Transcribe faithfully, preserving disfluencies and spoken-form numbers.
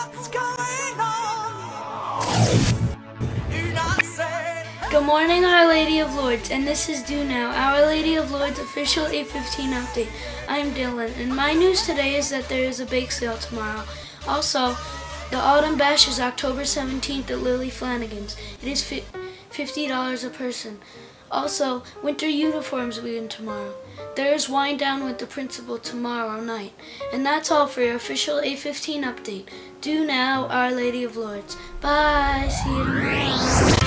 what's going on. Do not say. Good morning, Our Lady of Lourdes, and this is Due Now, Our Lady of Lourdes official eight fifteen update. I'm Dylan, and my news today is that there is a bake sale tomorrow. Also, the Autumn Bash is October seventeenth at Lily Flanagan's. It is fifty dollars a person. Also, winter uniforms begin tomorrow. There is Wind Down with the Principal tomorrow night. And that's all for your official eight fifteen update. Due Now, Our Lady of Lourdes. Bye. See you tomorrow.